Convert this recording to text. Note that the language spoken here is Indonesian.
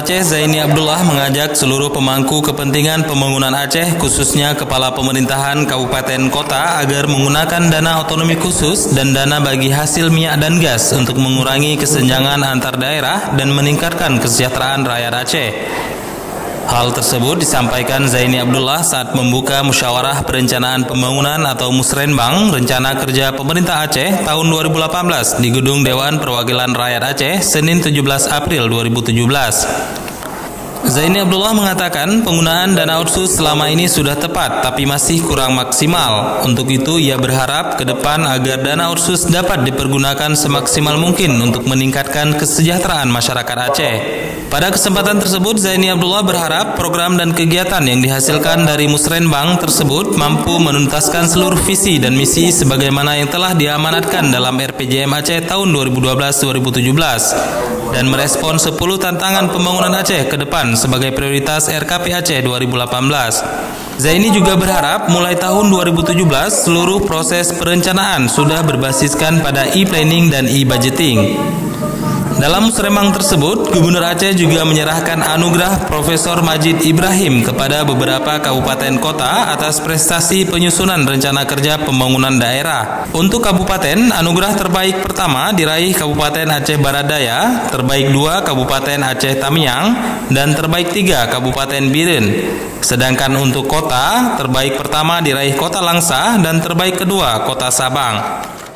Aceh Zaini Abdullah mengajak seluruh pemangku kepentingan pembangunan Aceh, khususnya kepala pemerintahan kabupaten kota, agar menggunakan dana otonomi khusus dan dana bagi hasil minyak dan gas untuk mengurangi kesenjangan antar daerah dan meningkatkan kesejahteraan rakyat Aceh. Hal tersebut disampaikan Zaini Abdullah saat membuka musyawarah perencanaan pembangunan atau Musrenbang Rencana Kerja Pemerintah Aceh tahun 2018 di Gedung Dewan Perwakilan Rakyat Aceh, Senin 17 April 2017. Zaini Abdullah mengatakan penggunaan dana otsus selama ini sudah tepat tapi masih kurang maksimal. Untuk itu ia berharap ke depan agar dana otsus dapat dipergunakan semaksimal mungkin untuk meningkatkan kesejahteraan masyarakat Aceh. Pada kesempatan tersebut, Zaini Abdullah berharap program dan kegiatan yang dihasilkan dari Musrenbang tersebut mampu menuntaskan seluruh visi dan misi sebagaimana yang telah diamanatkan dalam RPJM Aceh tahun 2012-2017 dan merespon 10 tantangan pembangunan Aceh ke depan sebagai prioritas RKP Aceh 2018. Zaini juga berharap mulai tahun 2017 seluruh proses perencanaan sudah berbasiskan pada e-planning dan e-budgeting. Dalam musrenbang tersebut, Gubernur Aceh juga menyerahkan anugerah Profesor Majid Ibrahim kepada beberapa kabupaten kota atas prestasi penyusunan rencana kerja pembangunan daerah. Untuk kabupaten, anugerah terbaik pertama diraih Kabupaten Aceh Barat Daya, terbaik 2 Kabupaten Aceh Tamiang, dan terbaik 3 Kabupaten Biren. Sedangkan untuk kota, terbaik pertama diraih Kota Langsa dan terbaik kedua Kota Sabang.